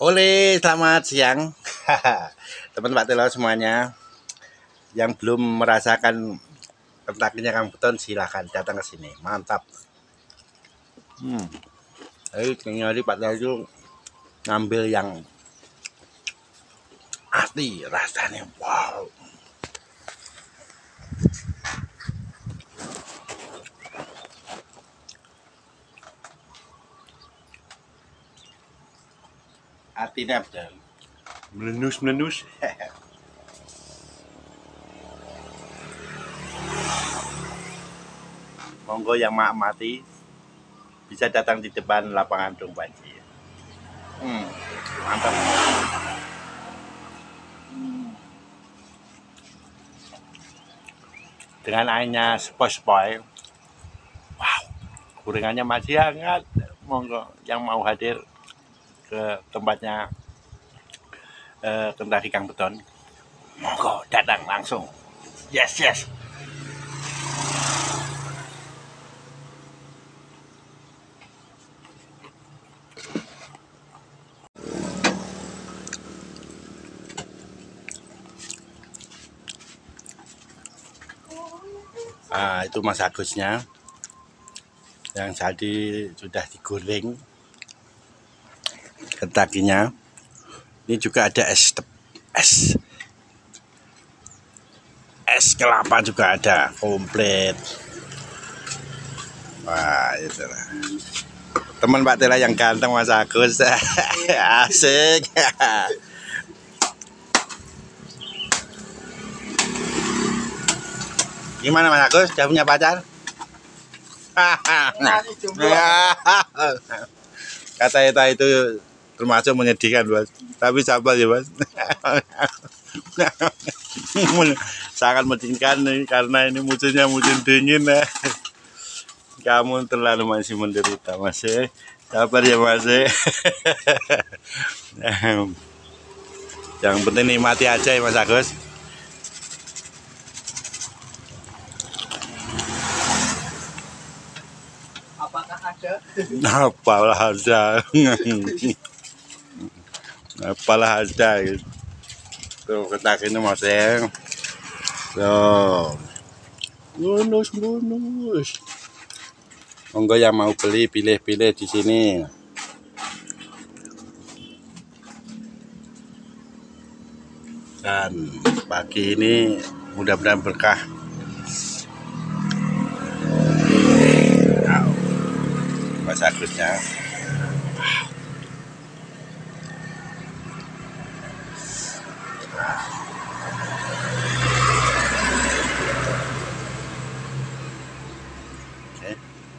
Oleh, selamat siang. Teman Pak Telo semuanya. Yang belum merasakan kentakinya Kang Beton silahkan datang ke sini. Mantap. Ini Pak Telo itu ngambil yang asli, rasanya wow. Artinya betul. Melenus. Monggo yang mati bisa datang di depan lapangan Dong Panji. Mantap. Dengan airnya sepoi-sepoi. Wow, gorengannya masih hangat. Monggo yang mau hadir ke tempatnya Kentaki Kang Beton, monggo datang langsung. Yes. Itu Mas Agusnya yang tadi sudah digoreng kentakinya. Ini juga ada es kelapa juga ada komplit. Wah, itu lah. Teman Pak Tela yang ganteng Mas Agus. Asik. Gimana Mas Agus? Sudah punya pacar? Kata itu termasuk menyedihkan, Mas. Tapi sabar ya, Mas. Sangat menyedihkan nih, karena ini musimnya musim dingin. Kamu terlalu masih menderita, Mas. Sabar ya, Mas. Yang penting nikmati aja ya, Mas Agus. Apalah ada gitu. Tuh ketak ini Mas. Tuh. Bonus. Monggo yang mau beli pilih di sini. Dan pagi ini mudah-mudahan berkah. Mas Agusnya. Oke.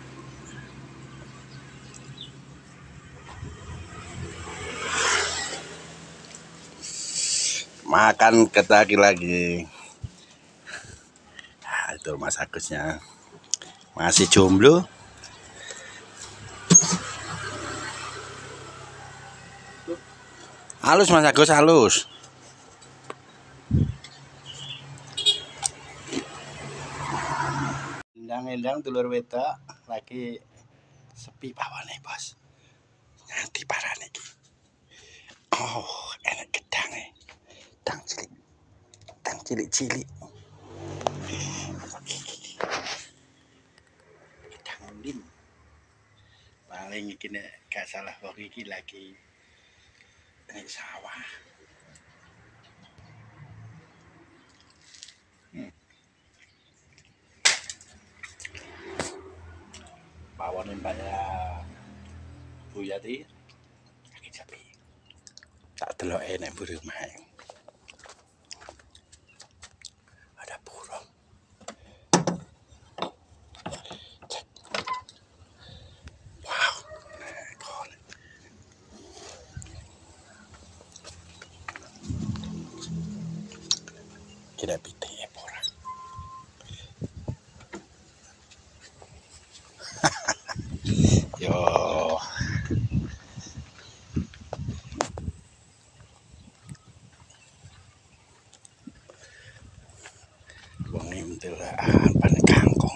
Makan ketaki lagi. Itu Mas Agusnya. Masih jomblo. Halus Mas Agus, halus. Endang dulur wedok lagi sepi pawane, Bos. Nganti parane iki. Oh, enak gedange. Gedang cilik. Gedang lim. Paling iki nek gak salah wong iki lagi nek sawah. Pawanin banyak Bu Yati lagi sepi. Tak deloke nek mburi omah. Ada burung. Wow. Kira pite ora. Yo. Wong ndelaan pan kangkung.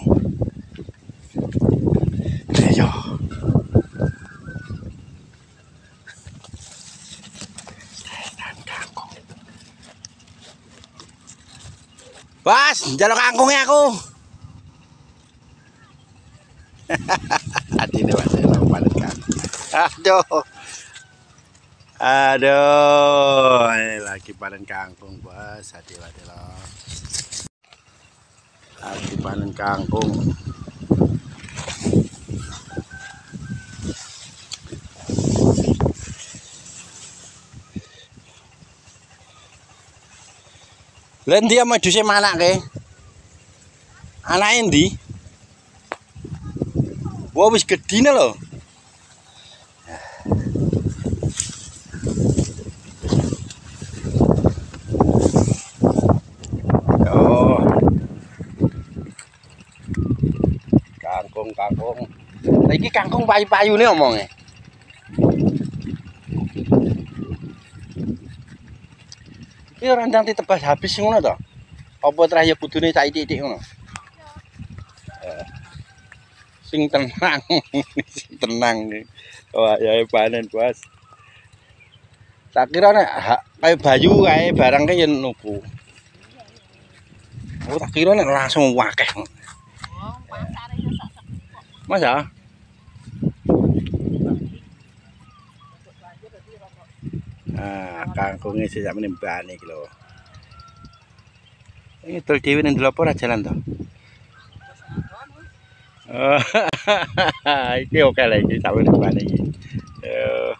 Yo. Bas, njaluk kangkungnya aku. Hati nih Mas, panen kangkung. Aduh. Aduh, ini lagi panen kangkung, Bos. Hati-hati loh. Lagi panen kangkung. Lah ndi meduse manake? Anake ndi? Wah wis gedine lho. Oh. Kangkung. Lah iki kangkung payu-payune omonge. Iki ora ndang ditebas habis ngono to? Apa trah ya kudune cak titik ngono? Sing tenang, sing tenang nih. Wah, ya panen, Bos. Tak kira nek kayak bayu kae barang kae yen nuku. Oh, tak kira nek langsung wakeh. Masa? Ah, kangkungnya sejak menimbane iki lho. Ini tol dhewe ning ndelok ora jalan to? Oh, iki oke lah iki sak menimbane iki. Yo.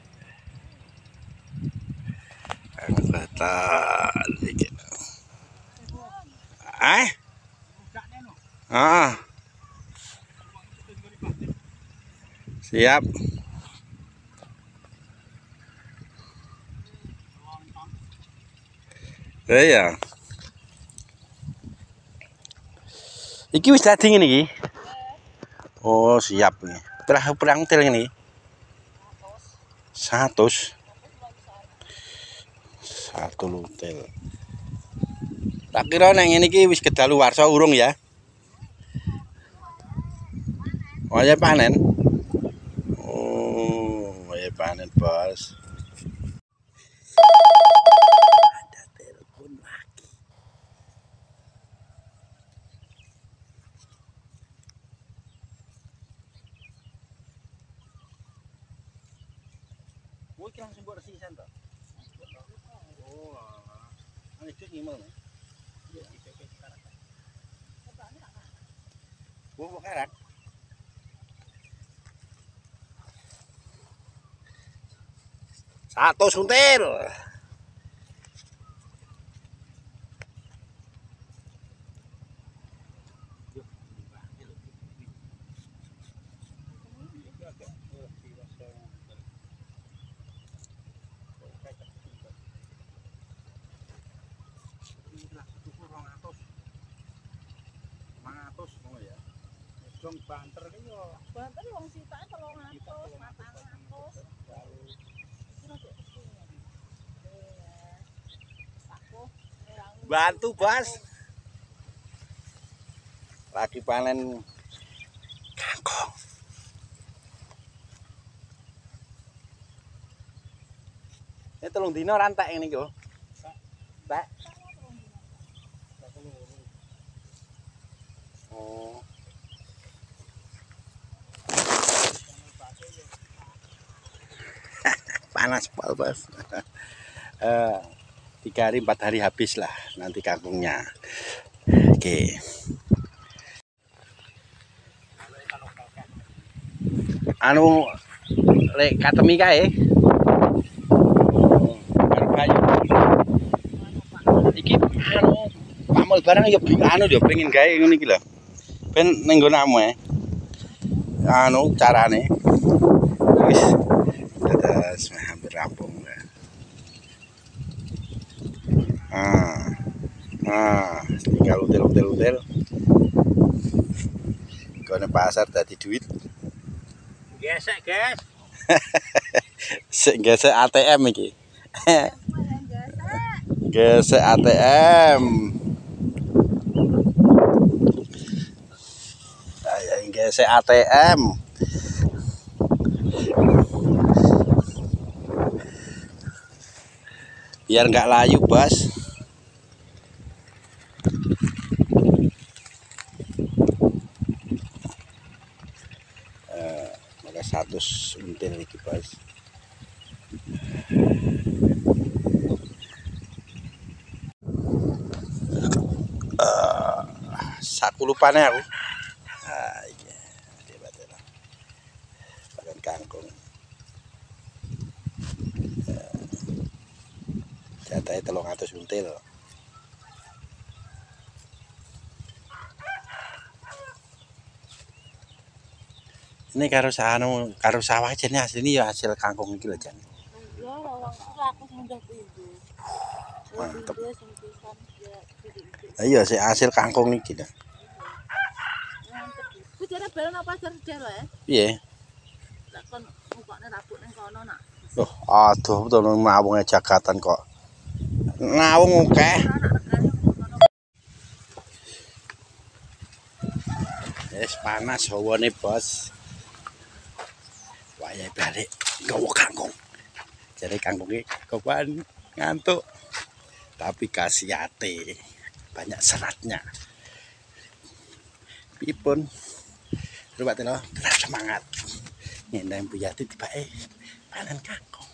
Angkatan iki. Ah. Siap. Iya. Iki wis dadi ngene iki. Oh, siap nih. Perang tel ini. 100. Satu lutel. Tak kira nang ngene iki wis kedaluwarsa urung ya. Oh, ya panen. Oh, ya panen, Bos. Ada telepon lagi. Woi, langsung buat resisan toh. Oh, ini cus ngimel nih. Buat karat. Satu suntil. Banter ki yo. Banter wong sitake 300, 400. Bantu, Bos. Lagi panen kangkung. Ini 3 dino rantek ini kok. Tak. Oh. Panas pol, Bos. 3 hari 4 hari habis lah nanti kangkungnya. Oke. Anu lek katemi kae. Iki anu pamul barang ya anu yo pengen gawe ngene iki lho. Ben ning nggon ame. Anu carane. Wis terus hampir rampung. Tinggal utel. Kone pasar dadi duit. Gesek, Guys. Gesek ATM iki. Gesek ATM. Saya gesek ATM. Biar nggak layu, Bos. iki, Bos. Saku lupane aku. Ah iya, hebat lah. Pakan kangkung. Jatahe 300 until. Ini karo sawah jane asline ya hasil kangkung iki lho, Jan. Iya, aku mundur pintu. Mantep. Pintu sing pisan ya titik-titik. Iya, sik hasil kangkung iki lho. Mantep. Ku jare balen apa jar lho ya? Piye? Lek kon mukane rabuk ning kono nak. Loh, aduh betul mawunge jagatan kok. Nawung akeh. Wis panas hawane, Bos. Wayahe balik nggawa kangkung. Jare kangkunge kopan ngantuk. Tapi kasih ate. Banyak seratnya. Pipun. Coba telo, tetap semangat. Ngendang Bu Yati tibake panen kangkung.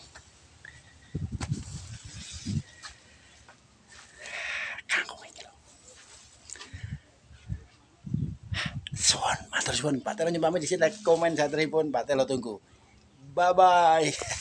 Kangkung iki lho. Suwun, matur suwun. Pak Telo nyumpami di sini komen satripun, Pak Telo tunggu. Bye bye.